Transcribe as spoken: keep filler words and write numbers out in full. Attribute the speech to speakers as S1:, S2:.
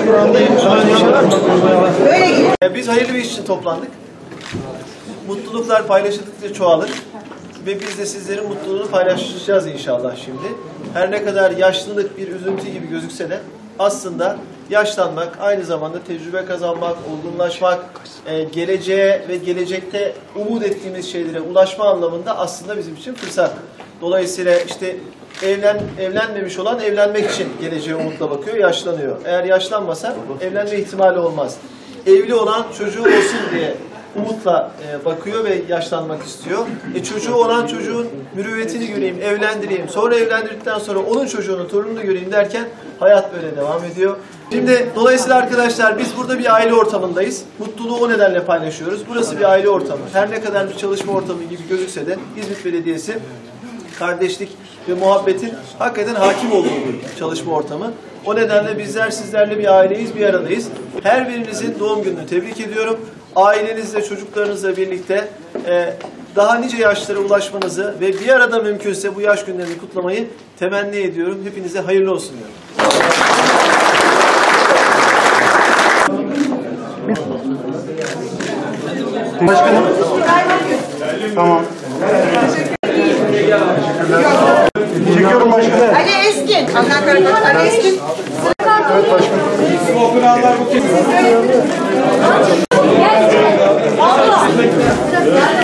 S1: Biz hayırlı bir iş için toplandık. Mutluluklar paylaşıldıkça çoğalır. Ve biz de sizlerin mutluluğunu paylaşacağız inşallah şimdi. Her ne kadar yaşlılık bir üzüntü gibi gözükse de aslında yaşlanmak, aynı zamanda tecrübe kazanmak, olgunlaşmak, e, geleceğe ve gelecekte umut ettiğimiz şeylere ulaşma anlamında aslında bizim için fırsat. Dolayısıyla işte evlen evlenmemiş olan evlenmek için geleceğe umutla bakıyor, yaşlanıyor. Eğer yaşlanmasa evlenme ihtimali olmaz. Evli olan çocuğu olsun diye umutla e, bakıyor ve yaşlanmak istiyor. E, çocuğu olan çocuğun mürüvvetini göreyim, evlendireyim. Sonra evlendirdikten sonra onun çocuğunu, torununu göreyim derken hayat böyle devam ediyor. Şimdi dolayısıyla arkadaşlar biz burada bir aile ortamındayız. Mutluluğu o nedenle paylaşıyoruz. Burası bir aile ortamı. Her ne kadar bir çalışma ortamı gibi gözükse de İzmit Belediyesi kardeşlik ve muhabbetin hakikaten hakim olduğu bir çalışma ortamı. O nedenle bizler sizlerle bir aileyiz, bir aradayız. Her birinizin doğum gününü tebrik ediyorum. Ailenizle, çocuklarınızla birlikte e, daha nice yaşlara ulaşmanızı ve bir arada mümkünse bu yaş günlerini kutlamayı temenni ediyorum. Hepinize hayırlı olsun diyorum.
S2: Başkanım. Tamam. Çekiyorum başkanım.
S3: Ali Eskin. Adnan Karakoç. Ali Eskin.
S2: Evet başkanım.
S3: Allah.